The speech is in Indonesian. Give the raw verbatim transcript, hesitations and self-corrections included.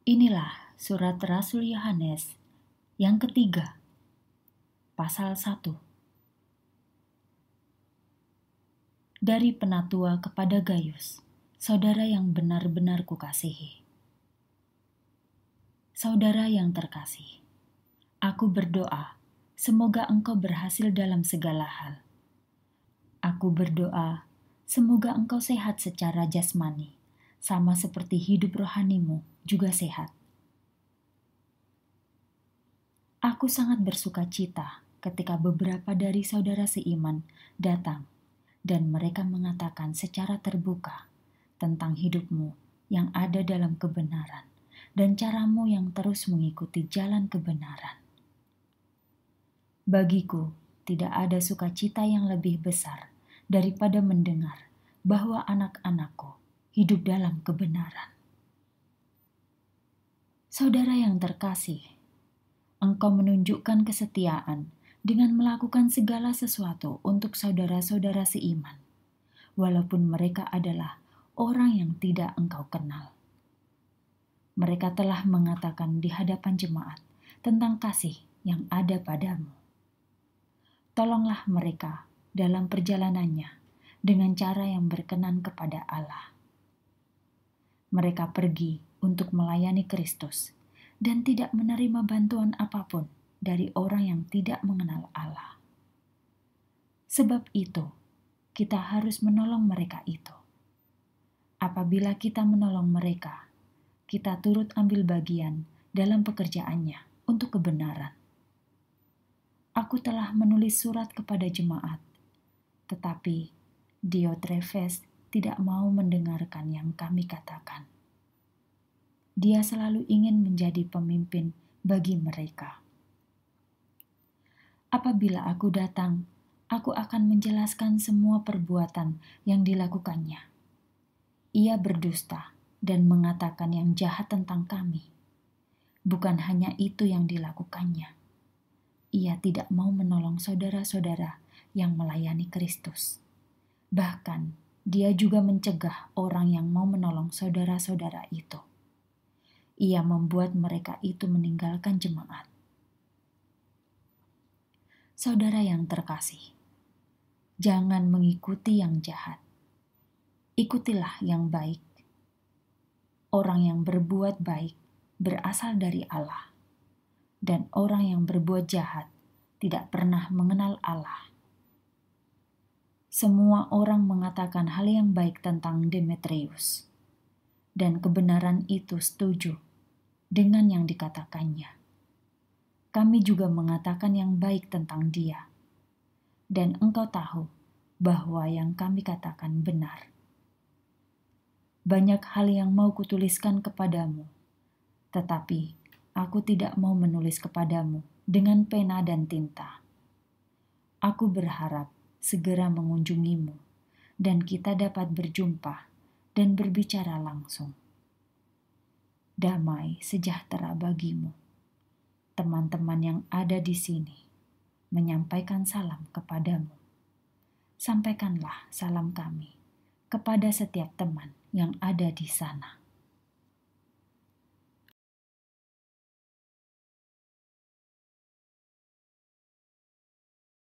Inilah surat Rasul Yohanes yang ketiga, pasal satu. Dari penatua kepada Gayus, saudara yang benar-benar kukasihi. Saudara yang terkasih, aku berdoa semoga engkau berhasil dalam segala hal. Aku berdoa semoga engkau sehat secara jasmani, sama seperti hidup rohanimu juga sehat. Aku sangat bersuka cita ketika beberapa dari saudara seiman datang dan mereka mengatakan secara terbuka tentang hidupmu yang ada dalam kebenaran dan caramu yang terus mengikuti jalan kebenaran. Bagiku, tidak ada sukacita yang lebih besar daripada mendengar bahwa anak-anakku hidup dalam kebenaran. Saudara yang terkasih, engkau menunjukkan kesetiaan dengan melakukan segala sesuatu untuk saudara-saudara seiman, walaupun mereka adalah orang yang tidak engkau kenal. Mereka telah mengatakan di hadapan jemaat tentang kasih yang ada padamu. Tolonglah mereka dalam perjalanannya dengan cara yang berkenan kepada Allah. Mereka pergi untuk melayani Kristus dan tidak menerima bantuan apapun dari orang yang tidak mengenal Allah. Sebab itu, kita harus menolong mereka itu. Apabila kita menolong mereka, kita turut ambil bagian dalam pekerjaannya untuk kebenaran. Aku telah menulis surat kepada jemaat, tetapi Diotrefes tidak mau mendengarkan yang kami katakan. Dia selalu ingin menjadi pemimpin bagi mereka. Apabila aku datang, aku akan menjelaskan semua perbuatan yang dilakukannya. Ia berdusta dan mengatakan yang jahat tentang kami. Bukan hanya itu yang dilakukannya. Ia tidak mau menolong saudara-saudara yang melayani Kristus. Bahkan, dia juga mencegah orang yang mau menolong saudara-saudara itu. Ia membuat mereka itu meninggalkan jemaat. Saudara yang terkasih, jangan mengikuti yang jahat. Ikutilah yang baik. Orang yang berbuat baik berasal dari Allah, dan orang yang berbuat jahat tidak pernah mengenal Allah. Semua orang mengatakan hal yang baik tentang Demetrius, dan kebenaran itu setuju dengan yang dikatakannya. Kami juga mengatakan yang baik tentang dia, dan engkau tahu bahwa yang kami katakan benar. Banyak hal yang mau kutuliskan kepadamu, tetapi aku tidak mau menulis kepadamu dengan pena dan tinta. Aku berharap segera mengunjungimu, dan kita dapat berjumpa dan berbicara langsung. Damai sejahtera bagimu. Teman-teman yang ada di sini menyampaikan salam kepadamu. Sampaikanlah salam kami kepada setiap teman yang ada di sana.